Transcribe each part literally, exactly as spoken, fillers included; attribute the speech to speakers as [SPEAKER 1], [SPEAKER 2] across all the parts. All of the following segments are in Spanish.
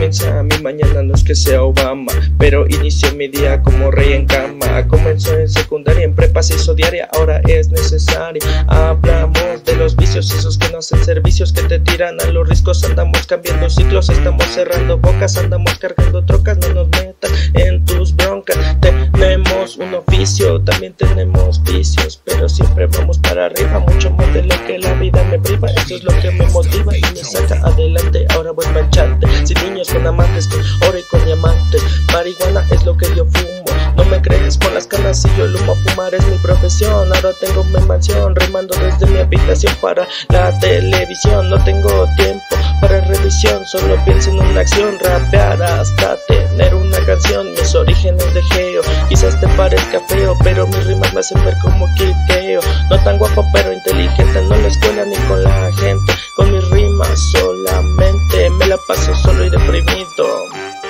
[SPEAKER 1] comienza mi mañana, no es que sea Obama, pero inicio mi día como rey en cama. Comenzó en secundaria, en prepa se hizo diaria, ahora es necesaria. Hablamos de los vicios, esos que no hacen servicios, que te tiran a los riscos. Andamos cambiando ciclos, estamos cerrando bocas, andamos cargando trocas, no nos metas en tus broncas. Tenemos un oficio, también tenemos vicios, pero siempre vamos para arriba, mucho más de lo que la vida me priva. Eso es lo que me motiva y me saca adelante. Ahora voy manchante, sin niños, con amantes, con oro y con diamantes. Marihuana es lo que yo fumo, no me crees con las canas y yo el humo. Fumar es mi profesión, ahora tengo mi mansión, rimando desde mi habitación para la televisión. No tengo tiempo para revisión, solo pienso en una acción, rapear hasta tener una canción. Mis orígenes de Geo, quizás te parezca feo, pero mis rimas me hacen ver como Kikeo. No tan guapo pero inteligente, no en la escuela ni con la gente. Con mis rimas solamente me la paso solo y deprimido.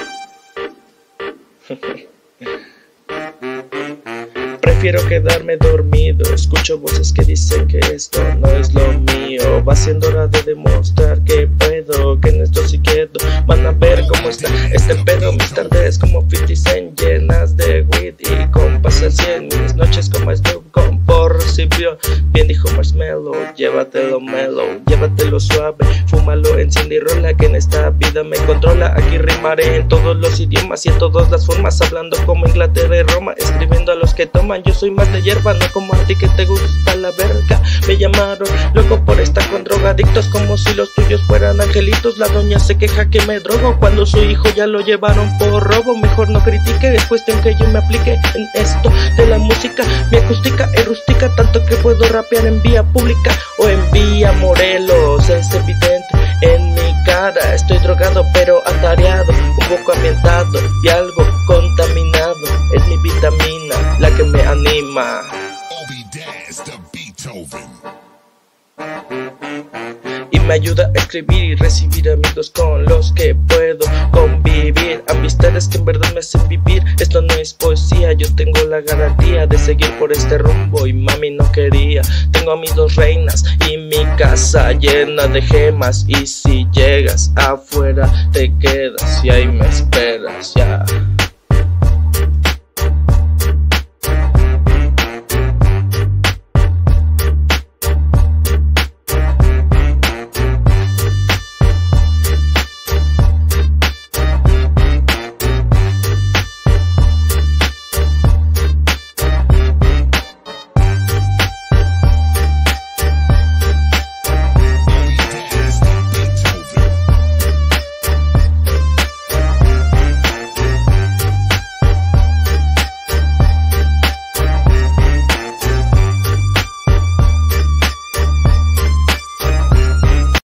[SPEAKER 1] Prefiero quedarme dormido, escucho voces que dicen que esto no es lo mío. Va siendo hora de demostrar que puedo, que en esto sí quedo. Van a ver cómo está este pedo, mis tardes como cincuenta Cent llenas de weed y compas al cien. Mis noches como Snoop con porcipio. Bien dijo Marshmello, llévatelo mellow, llévatelo suave, fúmalo, enciende y rola, que en esta vida me controla. Aquí rimaré en todos los idiomas y en todas las formas, hablando como Inglaterra y Roma, escribiendo a los que toman. Yo soy más de hierba, no como a ti que te gusta la verga. Me llamaron loco por estar con drogadictos, como si los tuyos fueran angelitos. La doña se queja que me drogo cuando su hijo ya lo llevaron por robo. Mejor no critique, es cuestión que yo me aplique en esto de la música. Mi acústica es rústica, tanto que puedo rapear en vía pública o en vía Morelos. Es evidente en mi cara, estoy drogado pero atareado, un poco ambientado y algo contaminado. Es mi vitamina la que me anima. Y me ayuda a escribir y recibir amigos con los que puedo convivir. Amistades que en verdad me hacen vivir. Esto no es poesía, yo tengo la garantía de seguir por este rumbo y mami no quería. Tengo a mis dos reinas y mi casa llena de gemas. Y si llegas afuera te quedas y ahí me esperas ya.